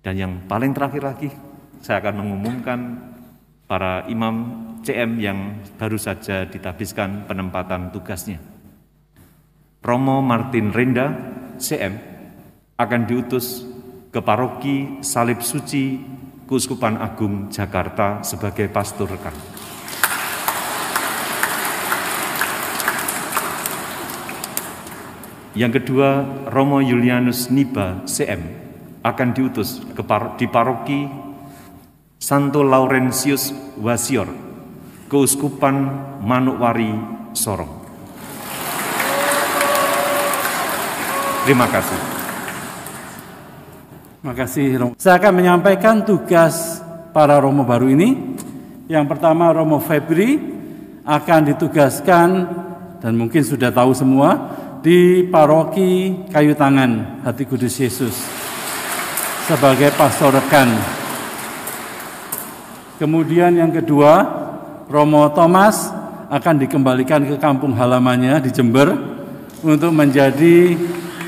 Dan yang paling terakhir lagi, saya akan mengumumkan para imam CM yang baru saja ditabiskan penempatan tugasnya. Romo Martin Renda, CM, akan diutus ke Paroki Salib Suci Keuskupan Agung Jakarta sebagai pastor rekan. Yang kedua, Romo Julianus Niba, CM, akan diutus di Paroki Santo Laurentius Wasior, Keuskupan Manokwari, Sorong. Terima kasih. Terima kasih, Romo. Saya akan menyampaikan tugas para Romo baru ini. Yang pertama, Romo Febri akan ditugaskan, dan mungkin sudah tahu semua, di Paroki Kayu Tangan Hati Kudus Yesus sebagai pastor rekan. Kemudian yang kedua, Romo Thomas akan dikembalikan ke kampung halamannya di Jember untuk menjadi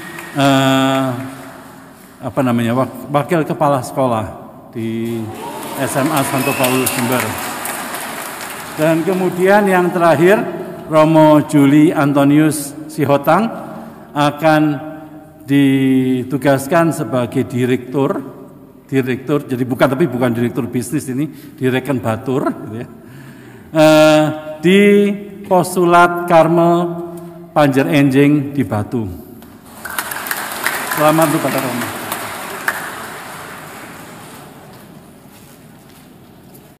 wakil kepala sekolah di SMA Santo Paulus Jember. Dan kemudian yang terakhir, Romo Juli Antonius Sihotang akan ditugaskan sebagai direktur, jadi bukan direktur bisnis ini, direkan batur, gitu ya, di Postulat Karmel Panjer Enjing di Batu. Selamat untuk para Romo.